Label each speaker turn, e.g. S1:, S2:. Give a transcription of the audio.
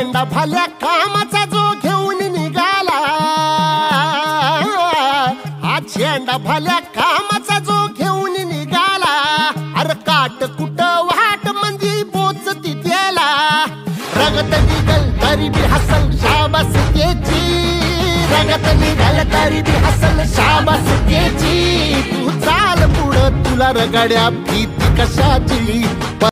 S1: झेंडा भल्या कामाचा जो घेऊन निघाला, हा झेंडा भल्या कामाचा जो घेऊन निघाला, अरे काट कुट वाट मंदी बोचती त्याला, रगत निघल तरी बी हसल शाबास त्याची, रगत निघल तरी बी हसल शाबास त्याची, तू चाल पुढं तुला रगड्या भीती कशाची।